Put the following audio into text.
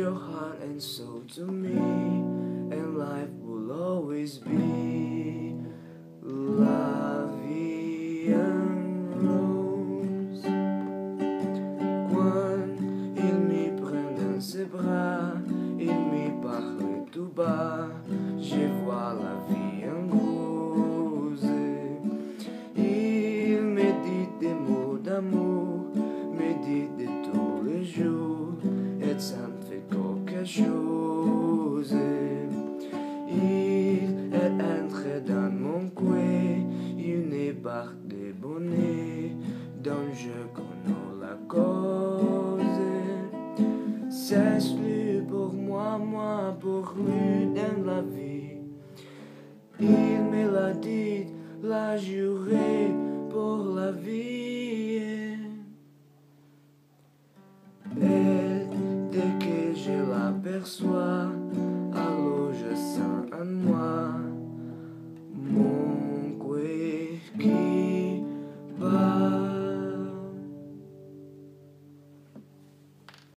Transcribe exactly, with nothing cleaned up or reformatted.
your heart and soul to me, and life will always be la vie en rose. Quand il me prend dans ses bras, il me parle tout bas, je vois la vie en rose. Il me dit des mots d'amour, me dit de tous les jours, et ça me fait quelque chose. Il est entré dans mon coin, une barre de bonnet dont je connais la cause. C'est plus pour moi, moi pour lui dans la vie. Il me l'a dit, l'a juré pour la vie. Et dès que je l'aperçois,